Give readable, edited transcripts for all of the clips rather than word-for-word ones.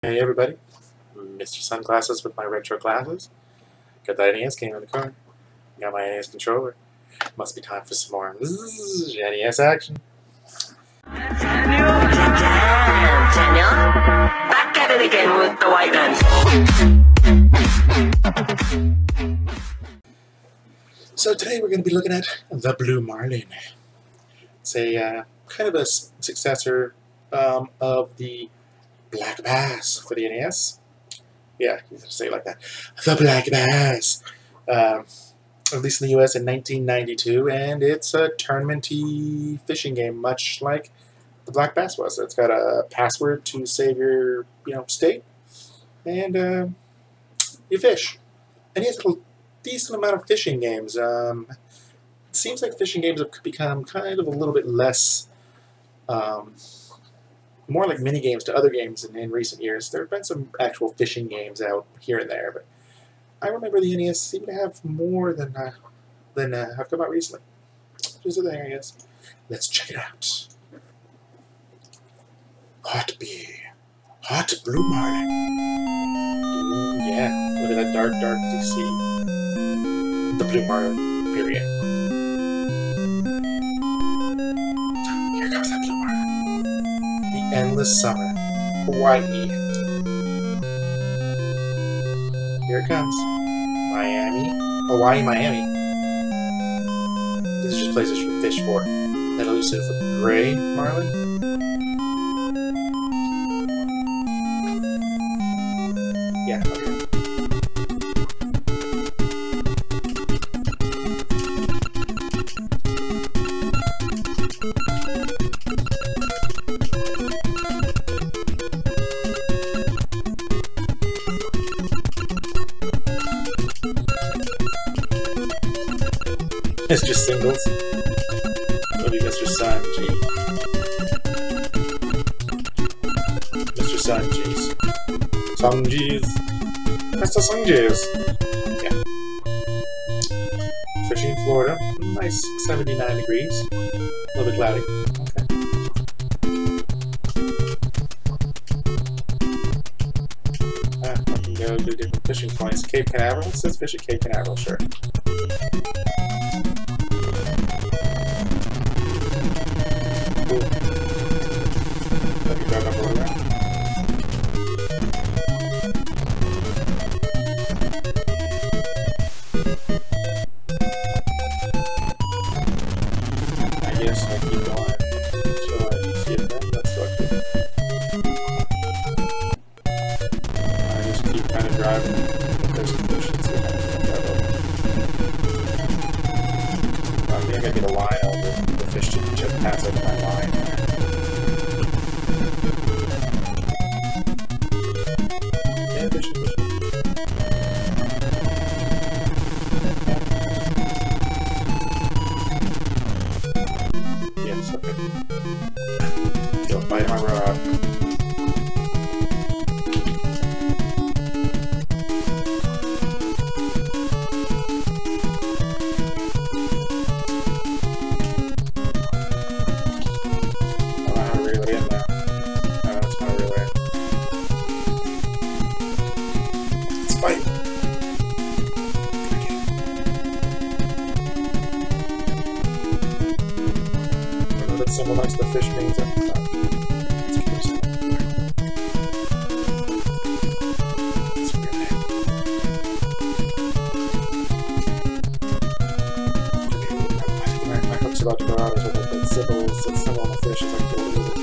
Hey everybody, Mr. Sunglasses with my retro glasses. Got that NES game in the car. Got my NES controller. Must be time for some more NES action. Daniel, back at it again with the white guns. So today we're going to be looking at the Blue Marlin. It's a kind of a successor of the Black Bass for the NES. Yeah, you have to say it like that. The Black Bass. Released in the US in 1992, and it's a tournament-y fishing game, much like the Black Bass was. It's got a password to save your, state, and you fish. And he has a decent amount of fishing games. It seems like fishing games have become kind of a little bit less, more like mini games to other games in recent years. There have been some actual fishing games out here and there, but I remember the NES seemed to have more than have come out recently. Just the thing, I guess. Let's check it out. Hot Blue Marlin. Ooh, yeah, look at that dark DC. The Blue Marlin, period. Here comes that Blue Marlin. The Endless Summer, Hawaii. Here it comes. Hawaii, Miami. This is just places you can fish for. That elusive gray marlin. Yeah, okay. It's just singles. Maybe Mr. Sanji. Mr. Sanji's. Mr. Sanji's. Yeah. Fishing in Florida. Nice 79 degrees. A little bit cloudy. Okay. I can go to different fishing points. Cape Canaveral. It says fish at Cape Canaveral, sure. I guess I keep going until I see it then. That's what I do. I just keep kind of driving. There's some fish and see if I can drive over. I think I gotta get a line over the fish to just pass over my line. Yeah, fish. Yes, okay. Don't bite my rod. That symbol next to the fish means at the top. Let's keep this. It's weird name. I think my hook's about to go out, so that symbol sits still on the fish. It's like, what is it?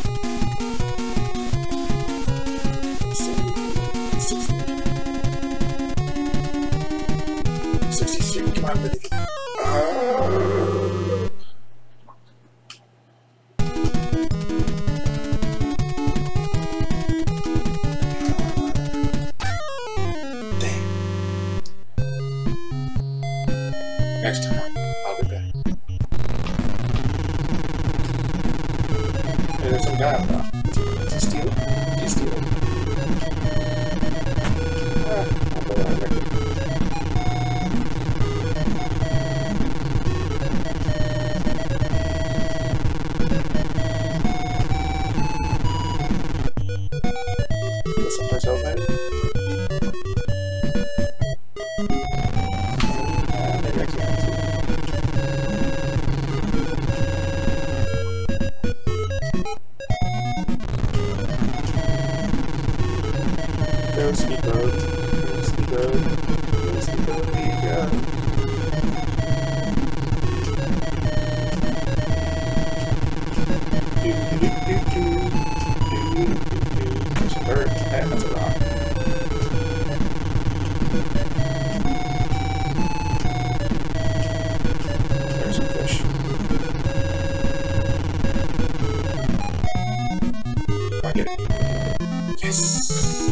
63, come on, baby. Next time, I'll be back. Hey, there's some guy up there. Did he steal it? Did he steal it? I'll go on record. this someplace else, maybe? Maybe I can't. Go speedboat. Go speedboat. Go speedboat. We go. There's a bird. Hey, that's a rock. There's some fish. Come on, get it. Yes!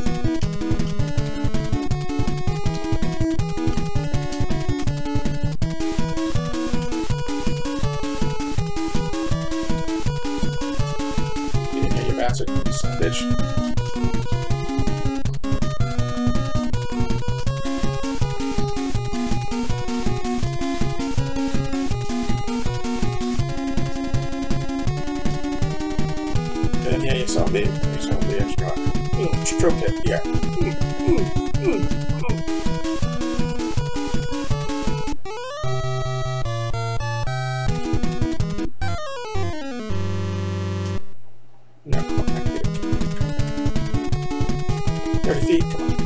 Get in here, you bastard. You son of a bitch. Yeah, you saw me. You saw me extra. Stroke it, yeah. No, come on, I can get it. 30 feet, come on.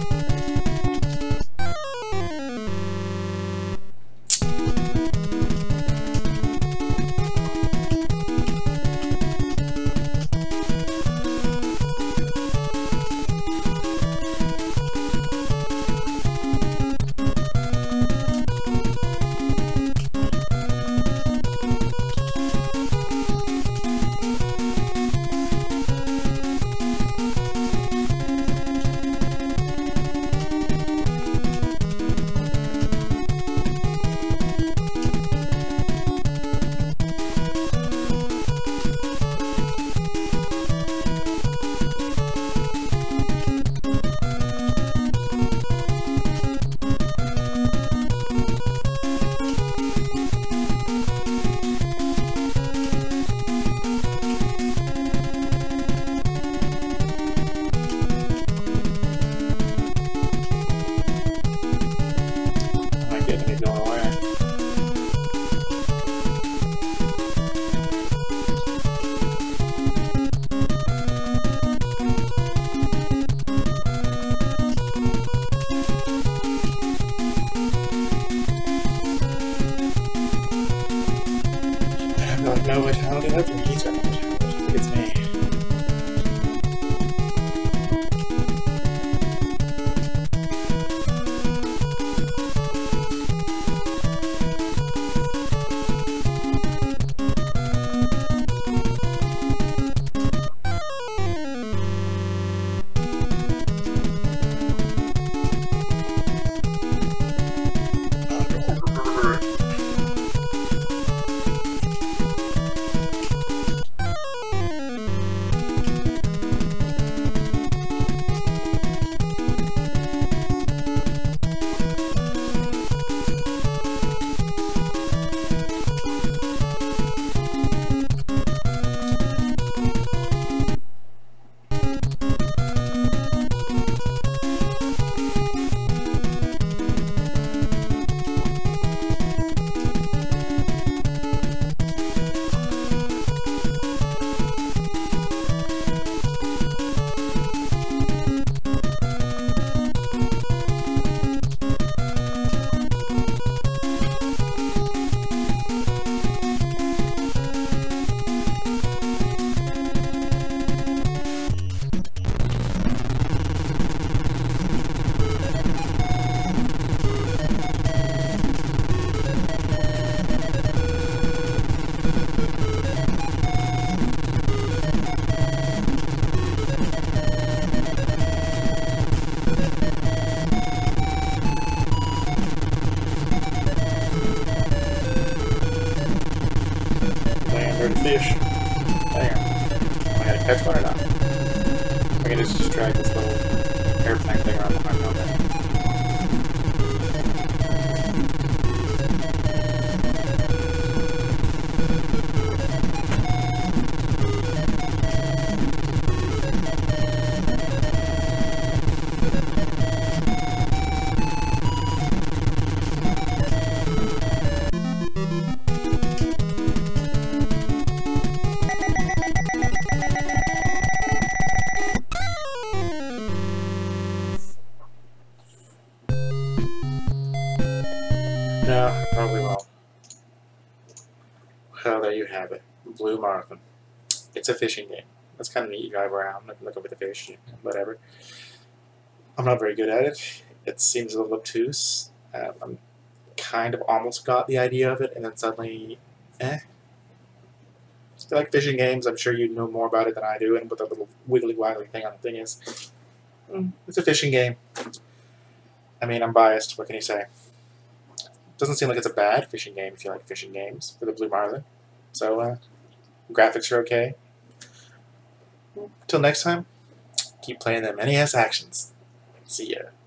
know what how to open he's got it. I think it's me. Fish. Hang on. Am I gonna catch one or not? I can just drag this little airplane thing around behind me on there. Blue Marlin. It's a fishing game. It's kind of neat. You drive around, look over the fish, whatever. I'm not very good at it. It seems a little obtuse. I'm kind of almost got the idea of it, and then suddenly, eh. If you like fishing games, I'm sure you know more about it than I do, and what the little wiggly waggly thing on the thing is. It's a fishing game. I mean, I'm biased. What can you say? Doesn't seem like it's a bad fishing game if you like fishing games for the Blue Marlin. So, graphics are okay. Till next time, keep playing them NES actions. See ya.